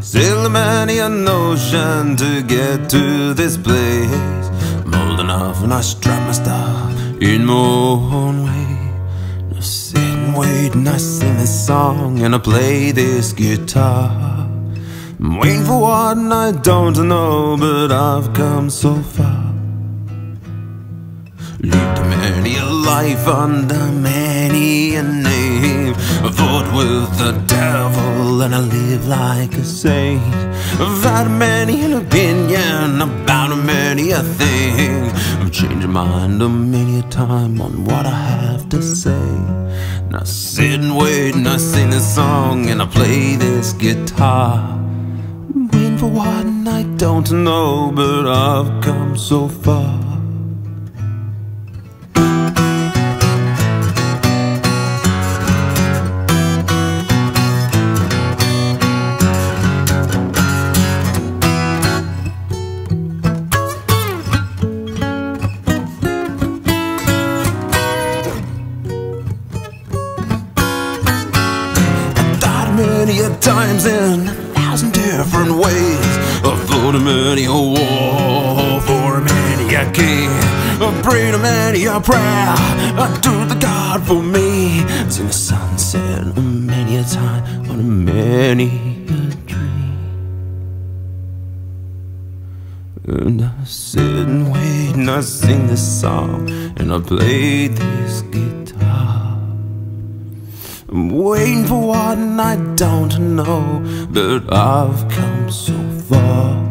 Sailed many an ocean to get to this place. I'm old enough and I strut my stuff in my own way. I sit and wait and I sing this song and I play this guitar. I'm waiting for what I don't know, but I've come so far. Lived many a life under many a name. I fought with the devil and I live like a saint. I've had many an opinion about many a thing. I've changed my mind many a time on what I have to say. And I sit and wait and I sing this song and I play this guitar. I'm waiting for what I don't know, but I've come so far. Many a times in 1,000 different ways. I fought many a war for many a king. I prayed many a prayer to the God for me. Seen the sunset many a time on many a dream. And I sit and wait and I sing this song and I play this guitar. I'm waiting for what I don't know, but I've come so far.